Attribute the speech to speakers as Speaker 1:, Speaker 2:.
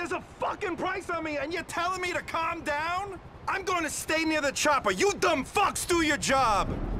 Speaker 1: There's a fucking price on me, and you're telling me to calm down? I'm going to stay near the chopper. You dumb fucks do your job!